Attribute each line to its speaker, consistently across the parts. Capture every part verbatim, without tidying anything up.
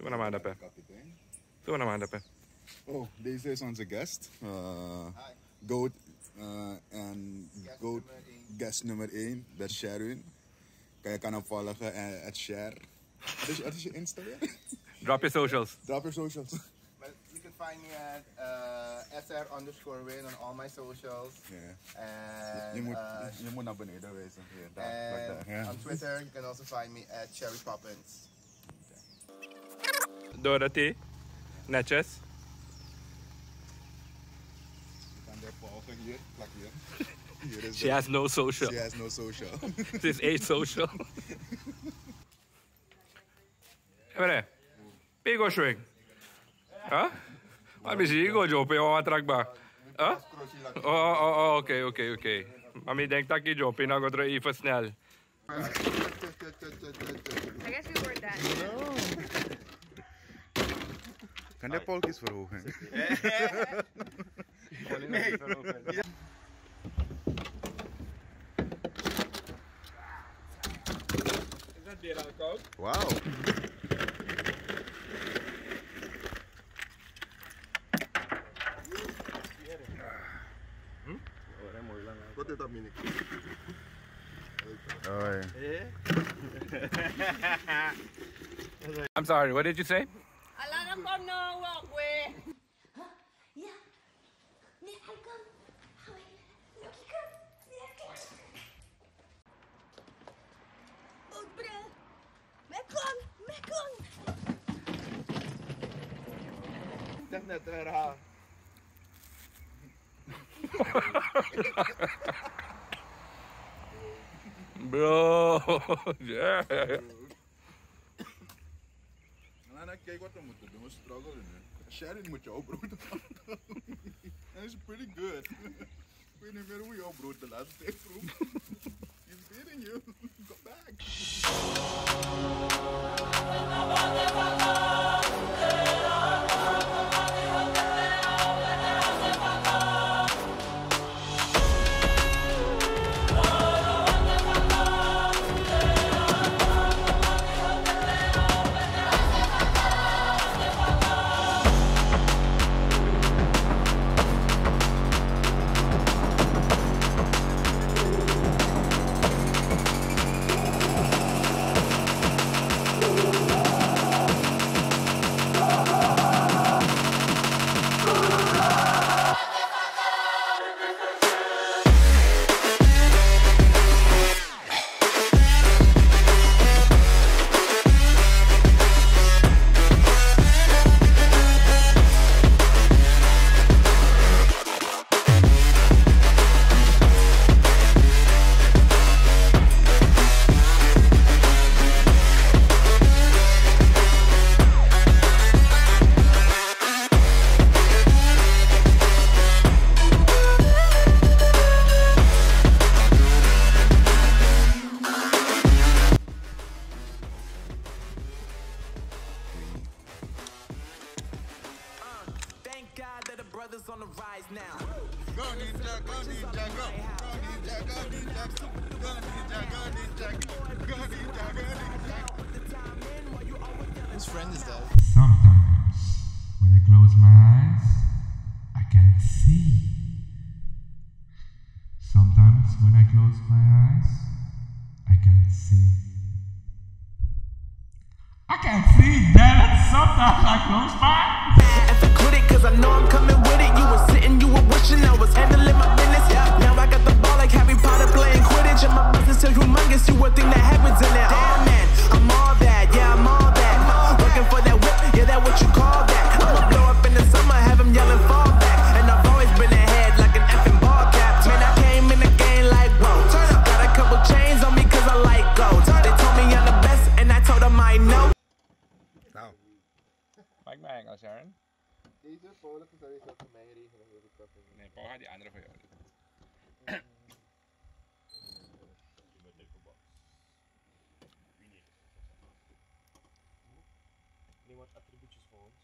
Speaker 1: Zo naman dapat. Zo naman dapat.
Speaker 2: Oh, deze is onze guest. Uh, Goat uh, en Goat guest nummer één, dat is Sharon. Kan je kan hem volgen en at share. Wat is je Instagram?
Speaker 1: Drop your socials.
Speaker 2: Drop your socials.
Speaker 3: Well, you can find me at uh, S R underscore win on all my socials.
Speaker 2: Yeah.
Speaker 3: And,
Speaker 2: Je moet,
Speaker 3: uh,
Speaker 2: je moet naar beneden wezen. Yeah, daar,
Speaker 3: and
Speaker 2: daar, yeah.
Speaker 3: on Twitter, you can also find me at Cherry Poppins.
Speaker 1: Dorothy. Netjes.
Speaker 2: Je kan daar volgen hier, plak hier. Hier is
Speaker 1: She
Speaker 2: de-
Speaker 1: has no social.
Speaker 2: She has no social.
Speaker 1: She is asocial. Emre, pigo swing. Huh? Wat is hier? Go jump, je aantrekbaar. Huh? Oh, oh, oh, oké, oké, oké. Mami denkt dat je jump, dan gaat er even snel.
Speaker 4: I guess we were that.
Speaker 2: Kan de polkjes verhogen?
Speaker 3: Nee.
Speaker 1: Is dat weer al koud?
Speaker 2: Wauw.
Speaker 3: Wat is dat, Minik?
Speaker 2: Hoi.
Speaker 1: I'm sorry, what did you say?
Speaker 4: Alana kom no walkway.
Speaker 5: Ja. Nee, hij kan. Lucky kan. Oudbre. Mekong. Mekong.
Speaker 3: Zeg net, herhaal.
Speaker 1: Bro, yeah.
Speaker 2: Nou, nou, kijk wat we moeten doen. We struggelen nu. Sharon moet je opbroeden. Dat is pretty good. Ik weet niet meer hoe je opbroedt de laatste tijd vroeg. He's beating you. Go back.
Speaker 6: on the rise now.
Speaker 2: Go ninja, go ninja, go. Go ninja, go ninja, go. Go ninja, go ninja, go. Go ninja, go ninja.
Speaker 3: Whose friend is that?
Speaker 7: Sometimes, when I close my eyes, I can't see. Sometimes, when I close my eyes, I can't see. I can't see, damn it! Sometimes I close my eyes.
Speaker 6: If I quit it, cause I know I'm coming with it. You were sitting, you were wishing I was handling my business. Now I got the ball like Harry Potter playing Quidditch. And my business so humongous, you would think that happens in it. Damn man, I'm all that, yeah, I'm all that. Looking for that whip, yeah, that what you call that. I'ma blow up in the summer, have him yelling fall back. And I've always been ahead like an effing ball cap. Man, I came in the game like, whoa. Got a couple chains on me cause I like gold. They told me I'm the best and I told them I know.
Speaker 2: Nou,
Speaker 1: Maak mij Engels, Sharon.
Speaker 3: Deze volgende zou je zo voor mij regelen. Wil ik dat doen.
Speaker 1: Nee, Paul gaat die andere voor jou doen.
Speaker 3: Niemand attribuutjes voor ons.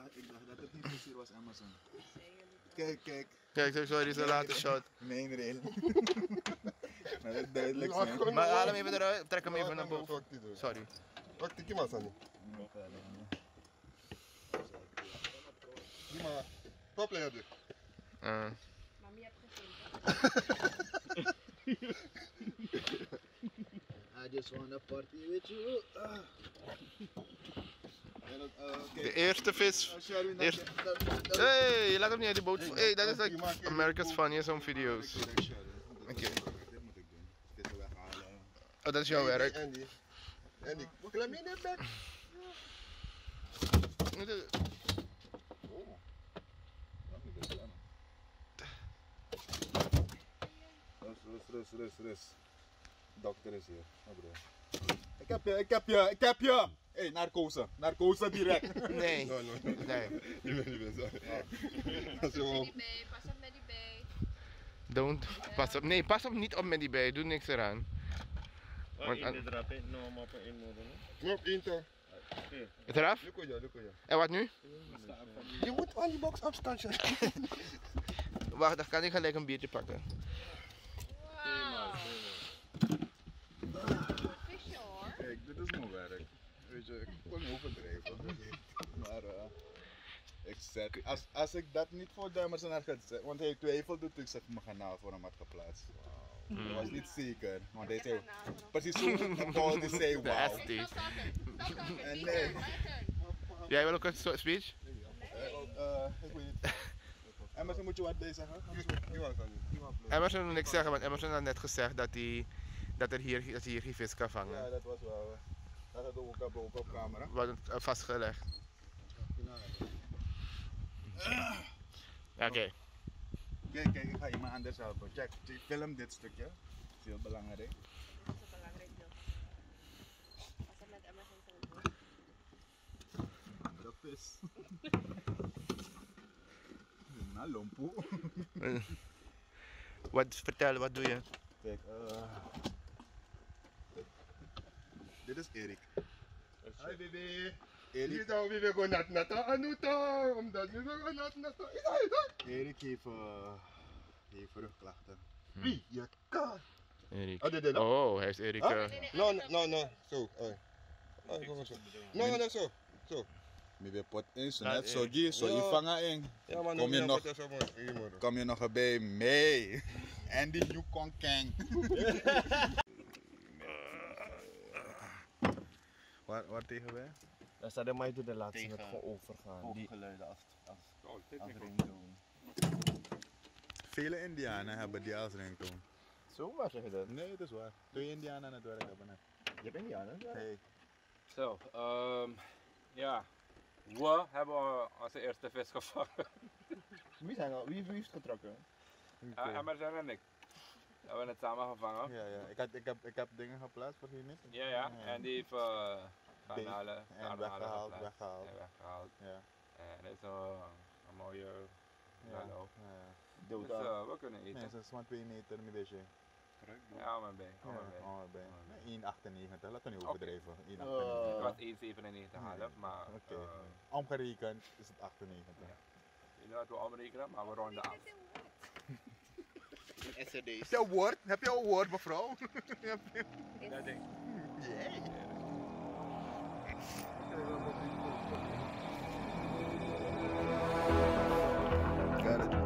Speaker 2: ik dacht dat het niet zozeer was Amazon. Kijk, kijk.
Speaker 8: Kijk, sorry, zo laat de shot.
Speaker 2: Main rail. Maar dat is duidelijk zijn.
Speaker 8: Maar haal hem even eruit, trek hem even naar boven. Sorry.
Speaker 9: Wacht, ik maar Sanny. Die maar. Top leider.
Speaker 8: Uh.
Speaker 4: Mami heeft gegeten.
Speaker 3: I just wanna party with you. Ah.
Speaker 2: En dat, uh, okay.
Speaker 8: De eerste vis. Eerst... Hey, laat hem niet uit de boot. Hey, dat is like America's Funniest Home Video's. Oké. Okay.
Speaker 2: Dit moet ik doen. Dit weghalen.
Speaker 8: Oh, dat is jouw werk.
Speaker 9: Andy. Andy, klamine back.
Speaker 2: Rust, rust, rust, rust. Dokter is hier. Oh, bro. Ik heb je, ik heb je, ik heb je! Hé, hey, narcose. Narcose direct.
Speaker 8: Nee.
Speaker 9: No, no, no.
Speaker 8: Nee.
Speaker 9: Je bent niet meer zo.
Speaker 4: Met die bij, pas op met die bij.
Speaker 8: Don't. Pas op. Nee, pas op niet op met die bij. Doe niks eraan.
Speaker 10: Want aan... eraf, hè? No, maar op één motor.
Speaker 9: Knop, inter.
Speaker 8: Het eraf?
Speaker 9: Lukt ja, lukt ja.
Speaker 8: En wat nu?
Speaker 9: Je moet aan die box afstand zijn.
Speaker 8: Wacht, dan kan ik gelijk een biertje pakken.
Speaker 4: Wow. Visje hoor.
Speaker 2: Kijk, dit is mijn werk. Weet je, ik wil niet overdrijven. Maar uh, ik zet, als, als ik dat niet voor Demerson had gezet, want hij twijfelde toen ik zeg mijn kanaal voor hem had geplaatst. Wow. Dat was niet zeker, want hij zei, precies zo een Paul die zei
Speaker 8: De
Speaker 2: wauw.
Speaker 8: S T.
Speaker 2: En nee.
Speaker 8: Jij wil ook een so- speech?
Speaker 2: Uh, ik weet niet. Emerson, moet je wat bij zeggen?
Speaker 8: Emerson wil niks zeggen, want Emerson had net gezegd dat hij, dat er hier, dat hij hier geen vis kan vangen.
Speaker 2: Ja, dat was wel. Dat had ook op, ook op camera.
Speaker 8: Wat uh, vastgelegd. Oké. Okay.
Speaker 2: Kijk, kijk, ik ga iemand anders helpen. Check, film dit stukje. Dat is heel belangrijk.
Speaker 4: Dat is belangrijk deel. Pas op met Amazon zijn boek.
Speaker 2: Andere vis. Na lompoe.
Speaker 8: Wat, vertel, wat doe je?
Speaker 2: Kijk, uh, dit is Erik.
Speaker 9: Hi baby.
Speaker 2: Erik,
Speaker 9: Hier dan weer gewoon nat nat anuta. Omdat nu weer nat nat.
Speaker 2: Erik heeft, uh, heeft rugklachten.
Speaker 9: Wie? Je kan.
Speaker 8: Erik.
Speaker 9: Oh, dit is
Speaker 8: Oh, hij is Erik.
Speaker 9: Huh?
Speaker 8: Uh,
Speaker 9: No, no, no. Zo. Oh. Oh, kom maar zo. No, no, zo. Zo.
Speaker 2: Maybe pot in, zo net zo die, zo je vangen in.
Speaker 9: Ja, maar
Speaker 2: Kom je nog,
Speaker 9: nog.
Speaker 2: kom je nog bij mee? Andy Yukon Kang. Waar, waar tegen wij?
Speaker 10: Daar staat de mij door de laatste net gewoon overgaan. Die geluiden als, als, als ringtone.
Speaker 2: Vele Indianen hebben die als ringtone.
Speaker 10: Zo, waar zeg je dat?
Speaker 2: Nee, dat is waar. Twee Indianen aan het werk hebben. Hè.
Speaker 10: Je hebt Indianen? Ja.
Speaker 2: Hey.
Speaker 1: Zo, um, ja. We hebben onze eerste vis gevangen.
Speaker 10: Wie, zijn al, wie, wie heeft getrokken?
Speaker 1: Uh, Emerson en ik. We hebben het samen gevangen.
Speaker 2: Ja, ja. Ik, had, ik, heb, ik heb dingen geplaatst voor hier niet.
Speaker 1: Ja, ja. En die heeft uh, gaan halen.
Speaker 2: En weggehaald, weggehaald.
Speaker 1: En weggehaald.
Speaker 2: Ja.
Speaker 1: En dat is uh, een mooie hallo.
Speaker 2: Ja.
Speaker 1: Dus uh, we kunnen eten.
Speaker 2: Nee, dat is maar twee meter met deze.
Speaker 1: Ja, maar bij.
Speaker 2: Ja, oh, bij. één komma achtennegentig, laten we niet overdrijven.
Speaker 1: één komma achtennegentig. Ik was één komma zevenennegentig half, maar...
Speaker 2: Oké.
Speaker 1: Uh,
Speaker 2: Omgerekend is het achtennegentig.
Speaker 1: Ja. Ik weet niet wat we omrekenen, maar we ronden af.
Speaker 8: S R D's.
Speaker 2: Heb je een woord? Heb je een woord, mevrouw?
Speaker 1: Dat ding.
Speaker 2: Jee. Got it.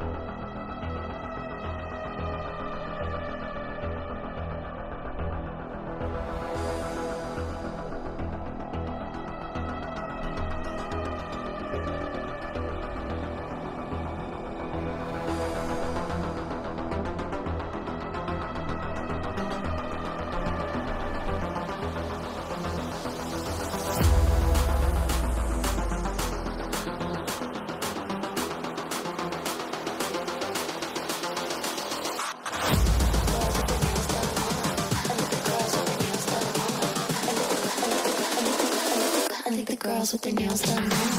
Speaker 5: I think the girls with their nails done now.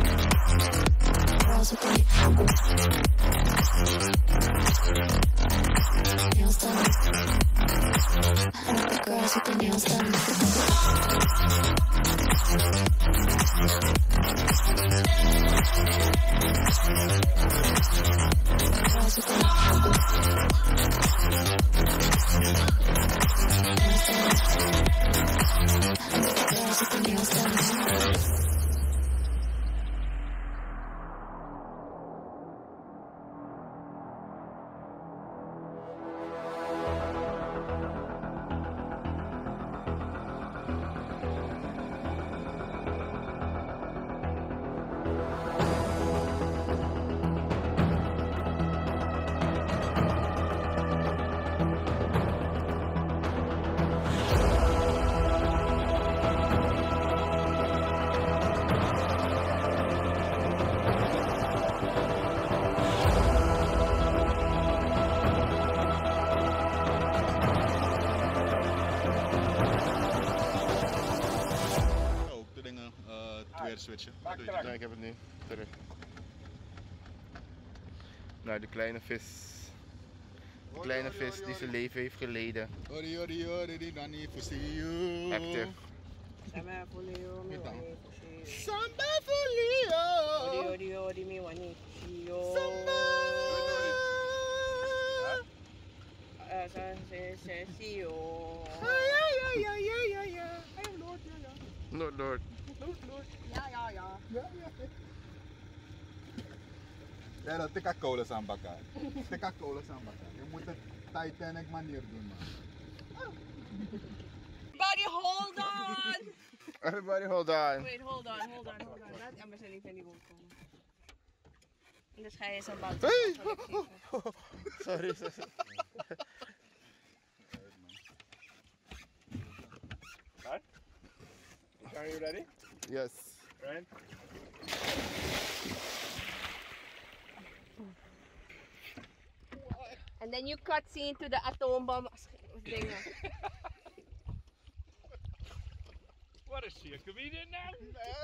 Speaker 5: Girls with their Nails done. I like the girls with their nails done. Girls with their nails done. I like the girls with their nails done.
Speaker 2: Switchen.
Speaker 8: Nee, ik heb het nu. Terug. Nou, de kleine vis. De kleine vis die zijn leven heeft geleden.
Speaker 2: Ori, ori, ori, die dan niet voor you.
Speaker 8: Active.
Speaker 4: Samba folio, mi wani
Speaker 2: Samba folio.
Speaker 4: Odi, odi, odi, mi wani folio.
Speaker 2: Samba.
Speaker 4: Sa se se sio.
Speaker 2: Ja, ja, ja, ja, ja, ja. Hey, Lord, ja, ja.
Speaker 8: Lord, Lord.
Speaker 2: Lord, Lord.
Speaker 4: Ja, ja, ja.
Speaker 2: Ja, ja. Ja, dat is cola samba kan. Tikka cola samba kan. Je moet het Titanic manier doen, man.
Speaker 4: Everybody hold on!
Speaker 8: Everybody hold on.
Speaker 4: Wait, hold on, hold on, hold on. Laat Emma zijn niet goed komen. En dus ga je zo'n bal.
Speaker 8: Hey! Sorry, sorry.
Speaker 10: Are you ready?
Speaker 8: Yes.
Speaker 10: Right?
Speaker 4: And then you cut scene to the atoombom dingen.
Speaker 1: What is she, a comedian now?